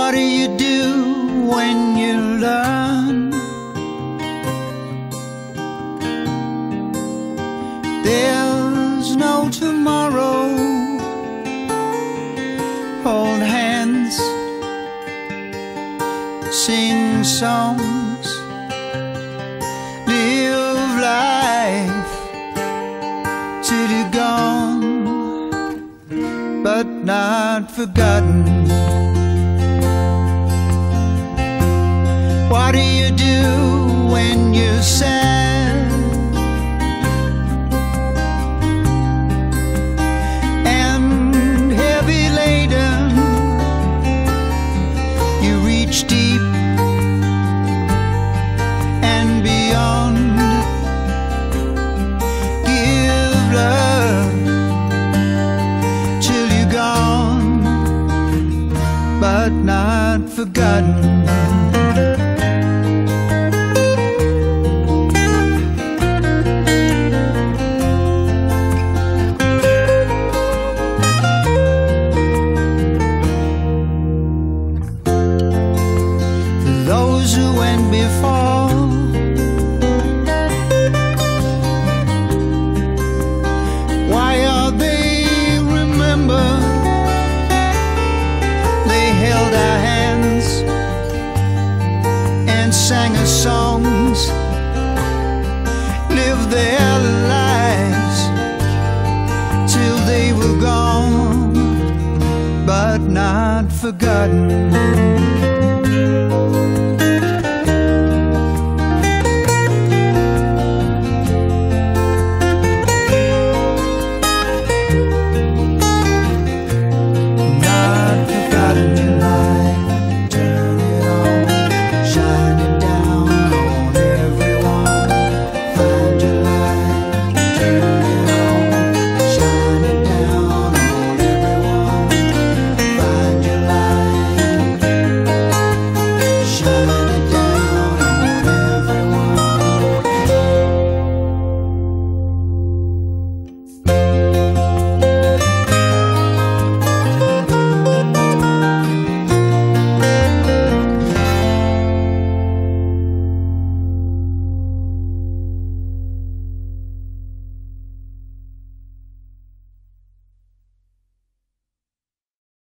What do you do when you learn there's no tomorrow? Hold hands, sing songs, live life till you're gone, but not forgotten. What do you do when you're sad and heavy laden? You reach deep and beyond, give love till you're gone, but not forgotten. Those who went before, why are they remembered? They held our hands and sang us songs, lived their lives till they were gone, but not forgotten.